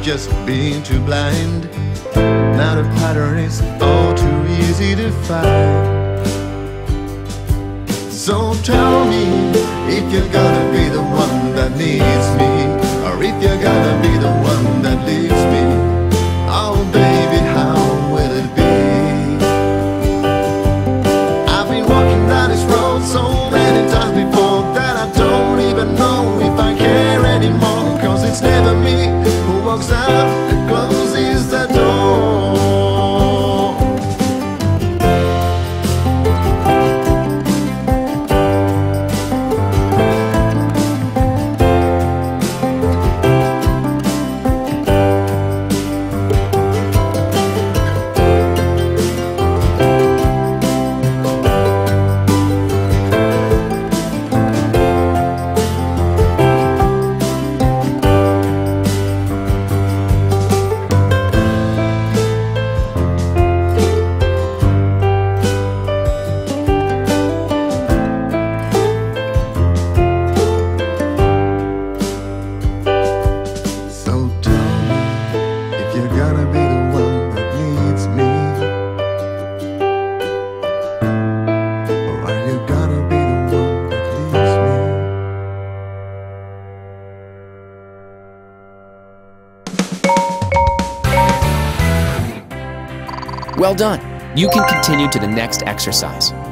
just being too blind. Now the pattern is all too easy to find. So tell me if you're gonna be the one that needs me, or if you're gonna be the one that leaves me. Oh baby, how will it be? I've been walking down this road so many times before that I don't even know if I care anymore. Cause it's never me who walks out and closes the door. Well done. You can continue to the next exercise.